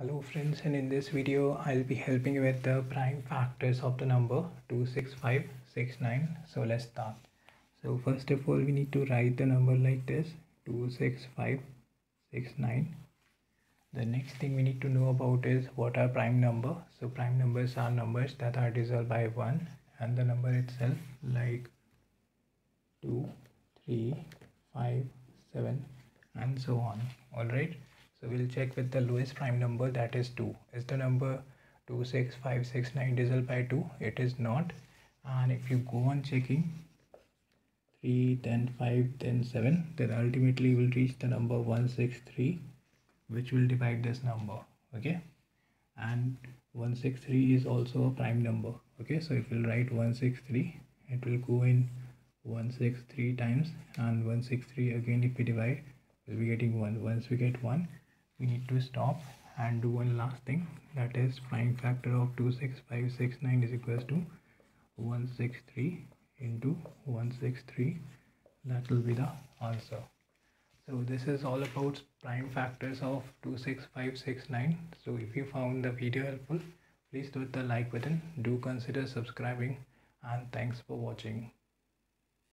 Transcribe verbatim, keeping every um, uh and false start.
Hello friends, and in this video I'll be helping you with the prime factors of the number two six five six nine. So let's start. So first of all we need to write the number like this, two six five six nine. The next thing we need to know about is what are prime number. So prime numbers are numbers that are divisible by one and the number itself, like two, three, five, seven and so on. Alright. So we'll check with the lowest prime number, that is two. Is the number two six five six nine divisible by two? It is not. And if you go on checking three, then five, then seven, then ultimately you will reach the number one six three, which will divide this number. Okay. And one six three is also a prime number. Okay. So if we'll write one six three, it will go in one six three times, and one six three again if we divide, we'll be getting one. Once we get one, we need to stop and do one last thing, that is prime factor of two six five six nine is equals to one six three into one six three. That will be the answer. So this is all about prime factors of two six five six nine. So if you found the video helpful, please do hit the like button, do consider subscribing, and thanks for watching.